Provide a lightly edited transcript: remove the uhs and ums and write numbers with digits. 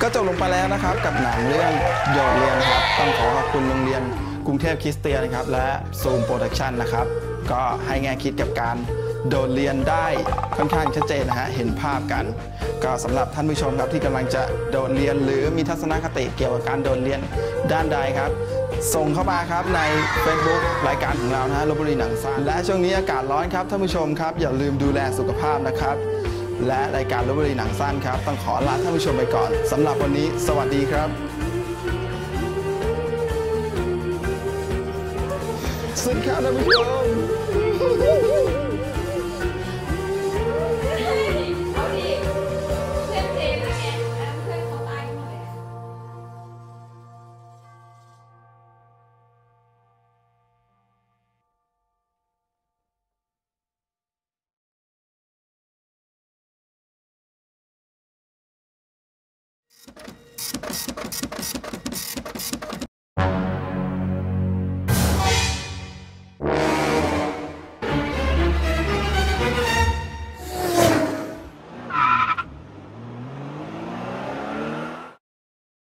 ก็จบลงไปแล้วนะครับกับหนังเรื่องโดดเรียนนะครับต้องขอขอบคุณโรงเรียนกรุงเทพคริสเตียนนะครับและซูมโปรดักชันนะครับก็ให้แง่คิดกับการโดดเรียนได้ค่อนข้างชัดเจนนะฮะเห็นภาพกันก็สำหรับท่านผู้ชมครับที่กำลังจะโดดเรียนหรือมีทัศนคติเกี่ยวกับการโดดเรียนด้านใดครับส่งเข้ามาครับใน Facebook รายการของเรานะฮะลพบุรีหนังสั้นและช่วงนี้อากาศร้อนครับท่านผู้ชมครับอย่าลืมดูแลสุขภาพนะครับและรายการลพบุรีหนังสั้นครับต้องขอลาท่านผู้ชมไปก่อนสำหรับวันนี้สวัสดีครับสวัสดีครับท่านผู้ชม